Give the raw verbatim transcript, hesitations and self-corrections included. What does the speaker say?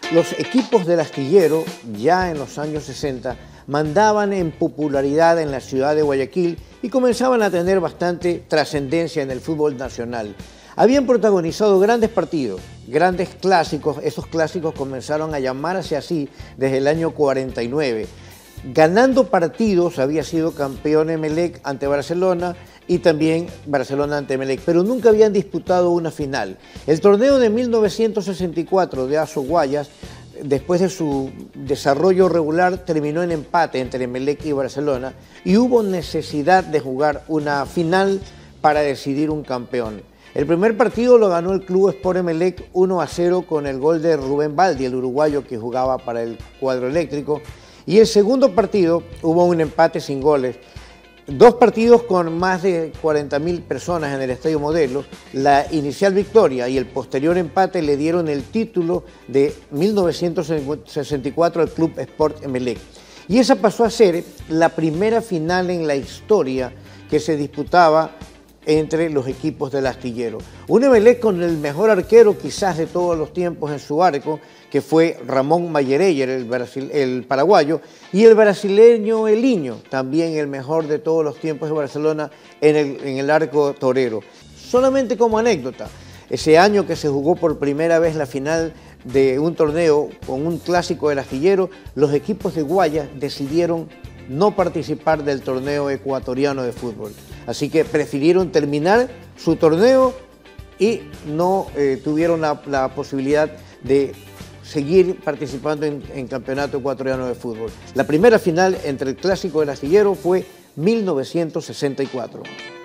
Los equipos del Astillero, ya en los años sesenta, mandaban en popularidad en la ciudad de Guayaquil y comenzaban a tener bastante trascendencia en el fútbol nacional. Habían protagonizado grandes partidos, grandes clásicos. Esos clásicos comenzaron a llamarse así desde el año cuarenta y nueve. Ganando partidos, había sido campeón Emelec ante Barcelona y también Barcelona ante Emelec, pero nunca habían disputado una final. El torneo de mil novecientos sesenta y cuatro de Aso Guayas, después de su desarrollo regular, terminó en empate entre Emelec y Barcelona y hubo necesidad de jugar una final para decidir un campeón. El primer partido lo ganó el Club Sport Emelec uno a cero con el gol de Rubén Baldi, el uruguayo que jugaba para el cuadro eléctrico. Y el segundo partido hubo un empate sin goles. Dos partidos con más de cuarenta mil personas en el Estadio Modelos. La inicial victoria y el posterior empate le dieron el título de mil novecientos sesenta y cuatro al Club Sport Emelec. Y esa pasó a ser la primera final en la historia que se disputaba entre los equipos del Astillero. Un Emelec con el mejor arquero quizás de todos los tiempos en su arco, que fue Ramón Mayereyer, el, Brasil, el paraguayo, y el brasileño Eliño, también el mejor de todos los tiempos de Barcelona en el, en el arco torero. Solamente como anécdota, ese año que se jugó por primera vez la final de un torneo con un clásico del Astillero, los equipos de Guayas decidieron no participar del torneo ecuatoriano de fútbol. Así que prefirieron terminar su torneo y no eh, tuvieron la, la posibilidad de seguir participando en, en campeonato ecuatoriano de fútbol. La primera final entre el clásico del Astillero fue mil novecientos sesenta y cuatro.